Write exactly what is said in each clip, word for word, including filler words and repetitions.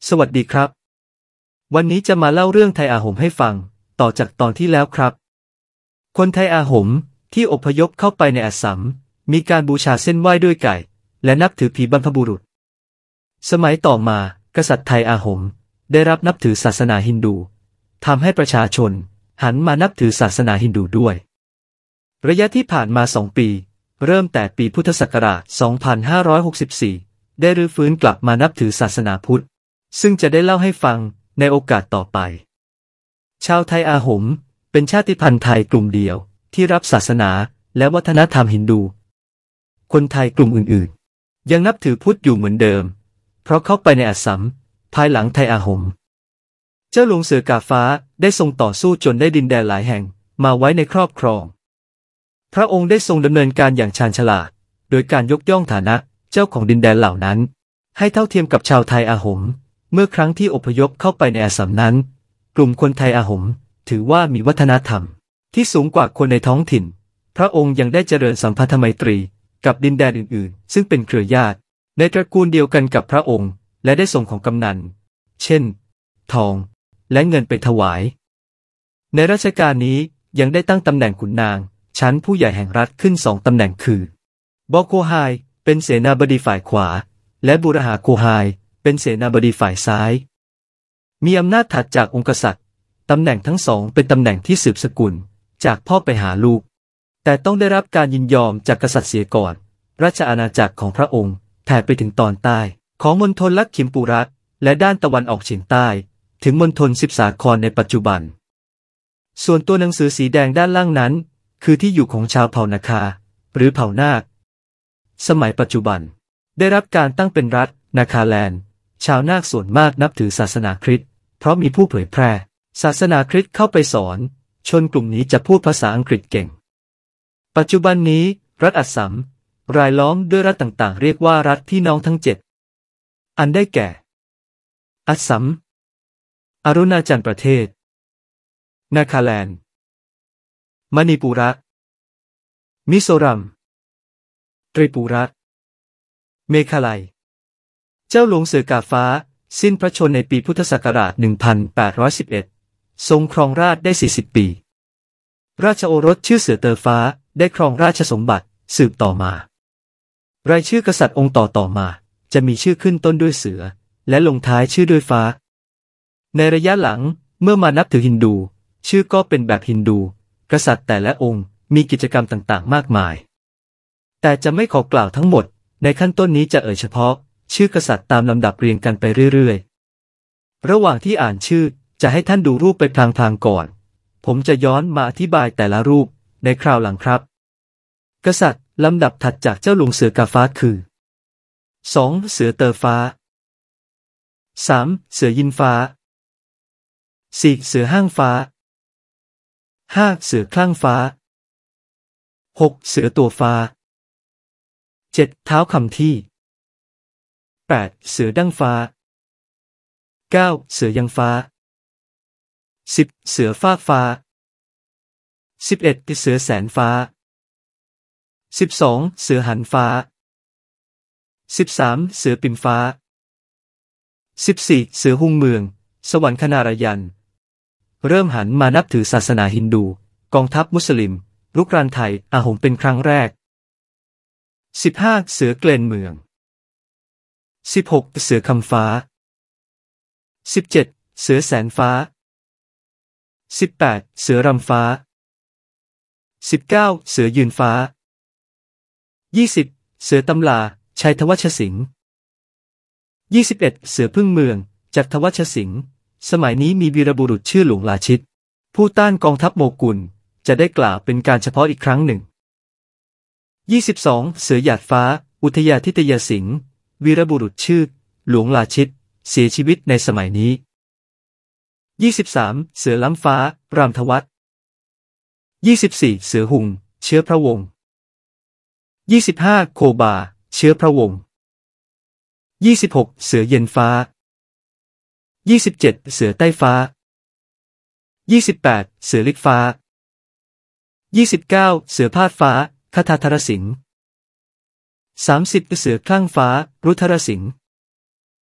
สวัสดีครับวันนี้จะมาเล่าเรื่องไทยอาหมให้ฟังต่อจากตอนที่แล้วครับคนไทยอาหมที่อพยพเข้าไปในอัสสัมมีการบูชาเส้นไหว้ด้วยไก่และนับถือผีบรรพบุรุษสมัยต่อมากษัตริย์ไทยอาหมได้รับนับถือศาสนาฮินดูทำให้ประชาชนหันมานับถือศาสนาฮินดูด้วยระยะที่ผ่านมาสองปีเริ่มแต่ปีพุทธศักราชสองพันห้าร้อยหกสิบสี่ได้รื้อฟื้นกลับมานับถือศาสนาพุทธซึ่งจะได้เล่าให้ฟังในโอกาสต่อไปชาวไทยอาหมเป็นชาติพันธุ์ไทยกลุ่มเดียวที่รับศาสนาและวัฒนธรรมฮินดูคนไทยกลุ่มอื่นๆยังนับถือพุทธอยู่เหมือนเดิมเพราะเข้าไปในอัสสัมภายหลังไทยอาหมเจ้าหลวงเสือกาฟ้าได้ทรงต่อสู้จนได้ดินแดนหลายแห่งมาไว้ในครอบครองพระองค์ได้ทรงดำเนินการอย่างชาญฉลาดโดยการยกย่องฐานะเจ้าของดินแดนเหล่านั้นให้เท่าเทียมกับชาวไทยอาหมเมื่อครั้งที่อพยพเข้าไปในอัสสัมนั้นกลุ่มคนไทยอาหมถือว่ามีวัฒนธรรมที่สูงกว่าคนในท้องถิ่นพระองค์ยังได้เจริญสัมพันธไมตรีกับดินแดนอื่นๆซึ่งเป็นเครือญาติในตระกูลเดียวกันกับพระองค์และได้ส่งของกำนันเช่นทองและเงินไปถวายในรัชกาลนี้ยังได้ตั้งตำแหน่งขุนนางชั้นผู้ใหญ่แห่งรัฐขึ้นสองตำแหน่งคือบอโคไฮเป็นเสนาบดีฝ่ายขวาและบุรหาโคไฮเป็นเสนาบดีฝ่ายซ้ายมีอำนาจถัดจากองค์กษัตริย์ตำแหน่งทั้งสองเป็นตำแหน่งที่สืบสกุลจากพ่อไปหาลูกแต่ต้องได้รับการยินยอมจากกษัตริย์เสียก่อนราชอาณาจักรของพระองค์แผ่ไปถึงตอนใต้ของมณฑลลักขิมปุระและด้านตะวันออกเฉียงใต้ถึงมณฑลสิบสาครในปัจจุบันส่วนตัวหนังสือสีแดงด้านล่างนั้นคือที่อยู่ของชาวเผ่านาคาหรือเผ่านาคสมัยปัจจุบันได้รับการตั้งเป็นรัฐนาคาแลนด์ชาวนาคส่วนมากนับถือศาสนาคริสต์เพราะมีผู้เผยแพร่ศาสนาคริสต์เข้าไปสอนชนกลุ่มนี้จะพูดภาษาอังกฤษเก่งปัจจุบันนี้รัฐอัสสัมรายล้อมด้วยรัฐต่างๆเรียกว่ารัฐพี่น้องทั้งเจ็ดอันได้แก่อัสสัมอรุณาจัลประเทศนาคาแลนด์มณิปุระมิโซรัมตริปุระเมฆาลัยเจ้าหลวงเสือกาฟ้าสิ้นพระชนม์ในปีพุทธศักราช หนึ่งพันแปดร้อยสิบเอ็ด ทรงครองราชย์ได้ สี่สิบ ปี ราชโอรสชื่อเสือเตอฟ้าได้ครองราชสมบัติสืบต่อมารายชื่อกษัตริย์องค์ต่อต่อมาจะมีชื่อขึ้นต้นด้วยเสือและลงท้ายชื่อด้วยฟ้าในระยะหลังเมื่อมานับถือฮินดูชื่อก็เป็นแบบฮินดูกษัตริย์แต่ละองค์มีกิจกรรมต่างๆมากมายแต่จะไม่ขอกล่าวทั้งหมดในขั้นต้นนี้จะเอ่ยเฉพาะชื่อกษัตริย์ตามลำดับเรียงกันไปเรื่อยๆระหว่างที่อ่านชื่อจะให้ท่านดูรูปไปพลางๆก่อนผมจะย้อนมาอธิบายแต่ละรูปในคราวหลังครับกษัตริย์ลำดับถัดจากเจ้าหลวงเสือกาฟ้าคือ สอง เสือเตอฟ้า สาม เสือยินฟ้า สี่ เสือห้างฟ้า ห้า เสือคลั่งฟ้า หก เสือตัวฟ้า เจ็ด เท้าคำที่ แปด เสือดั้งฟ้า เก้า เสือยังฟ้า สิบ เสือฟากฟ้า สิบเอ็ด เสือแสนฟ้า สิบสอง เสือหันฟ้า สิบสาม เสือปิ่มฟ้า สิบสี่ เสือหุงเมืองสวรรคนารายันเริ่มหันมานับถือศาสนาฮินดูกองทัพมุสลิมรุกรานไทยอาหมเป็นครั้งแรก สิบห้า เสือเกลนเมือง สิบหก เสือคำฟ้า สิบเจ็ด เสือแสนฟ้า สิบแปด เสือรำฟ้า สิบเก้า เสือยืนฟ้า ยี่สิบ เสือตำลาชัยธวัชสิงห์ ยี่สิบเอ็ด เสือพึ่งเมืองจักรธวัชสิงห์สมัยนี้มีวีรบุรุษชื่อหลวงลาชิตผู้ต้านกองทัพโมกุลจะได้กล่าวเป็นการเฉพาะอีกครั้งหนึ่ง ยี่สิบสอง เสือหยาดฟ้าอุทยาธิตยสิงห์วีรบุรุษชื่อหลวงลาชิตเสียชีวิตในสมัยนี้ ยี่สิบสาม เสือล้ำฟ้ารามทวัฒน์ ยี่สิบสี่ เสือหุงเชื้อพระวงศ์ ยี่สิบห้า โคบาเชื้อพระวงศ์ ยี่สิบหก เสือเย็นฟ้า ยี่สิบเจ็ด เสือใต้ฟ้า ยี่สิบแปด เสือลิกฟ้า ยี่สิบเก้า เสือพาดฟ้าคทาธรสิงห์ สามสิบ เสือคลั่งฟ้ารุทรสิงห์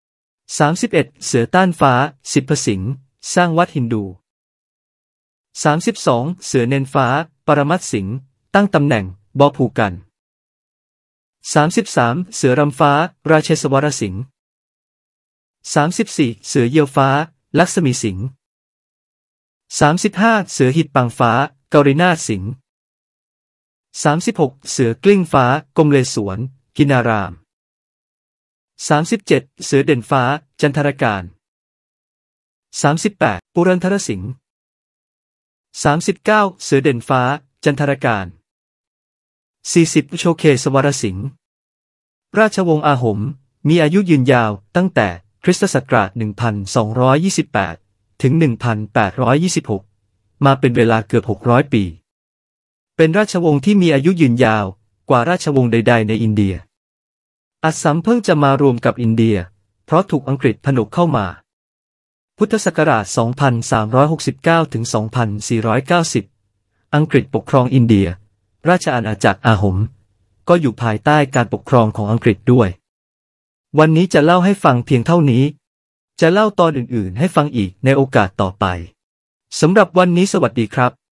สามสิบเอ็ด เสือต้านฟ้าสิบพสิงห์สร้างวัดฮินดู สามสิบสอง เสือเนนฟ้าปรมัตถ์สิงห์ตั้งตำแหน่งบอภูกัน สามสิบสาม เสือรำฟ้าราเชศวรสิงห์ สามสิบสี่ เสือเยียวฟ้าลักษมีสิงห์ สามสิบห้า เสือหิดปังฟ้ากรินาถสิงห์ สามสิบหก เสือกลิ้งฟ้ากรมเลสวนกินาราม สามสิบเจ็ด เสือเด่นฟ้าจันทรการ สามสิบแปด ปุรันทรสิงห์ สามสิบเก้า เสือเด่นฟ้าจันทรการ สี่สิบ โชเคสวรสิงห์ราชวงศ์อาหมมีอายุยืนยาวตั้งแต่คริสตศักราช หนึ่งพันสองร้อยยี่สิบแปด ถึง หนึ่งพันแปดร้อยยี่สิบหก มาเป็นเวลาเกือบ หกร้อย ปี เป็นราชวงศ์ที่มีอายุยืนยาวกว่าราชวงศ์ใดๆในอินเดีย อัสสัมเพิ่งจะมารวมกับอินเดียเพราะถูกอังกฤษผนวกเข้ามา พุทธศักราช สองพันสามร้อยหกสิบเก้า ถึง สองพันสี่ร้อยเก้าสิบ อังกฤษปกครองอินเดีย ราชอาณาจักรอาหมก็อยู่ภายใต้การปกครองของอังกฤษด้วย วันนี้จะเล่าให้ฟังเพียงเท่านี้ จะเล่าตอนอื่นๆให้ฟังอีกในโอกาสต่อไป สำหรับวันนี้สวัสดีครับ